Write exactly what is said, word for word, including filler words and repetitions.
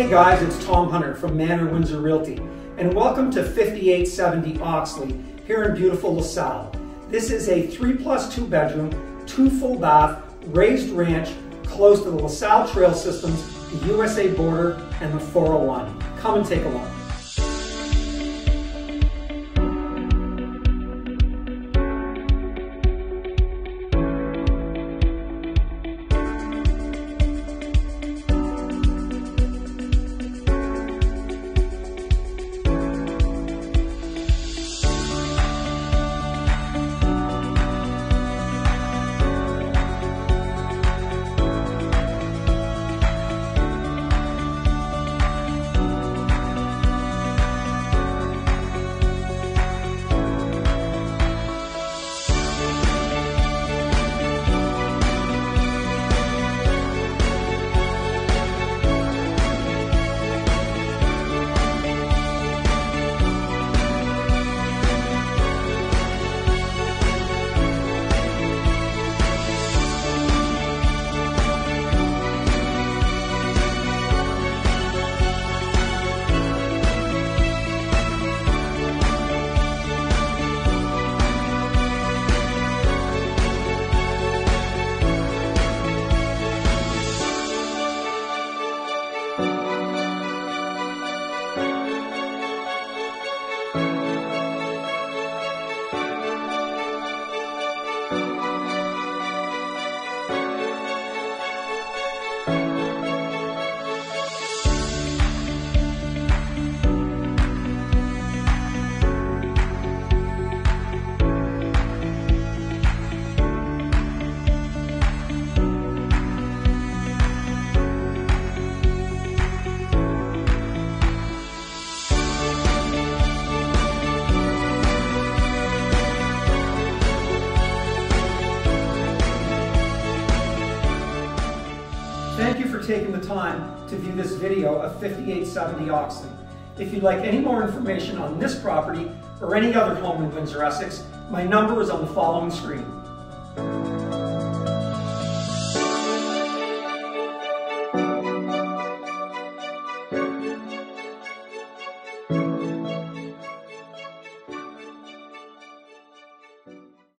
Hey guys, it's Tom Hunter from Manor Windsor Realty, and welcome to fifty-eight seventy Oxley here in beautiful LaSalle. This is a three plus two bedroom, two full bath, raised ranch close to the LaSalle trail systems, the U S A border, and the four oh one. Come and take a look. Thank you for taking the time to view this video of fifty-eight seventy Oxley. If you'd like any more information on this property or any other home in Windsor, Essex, my number is on the following screen.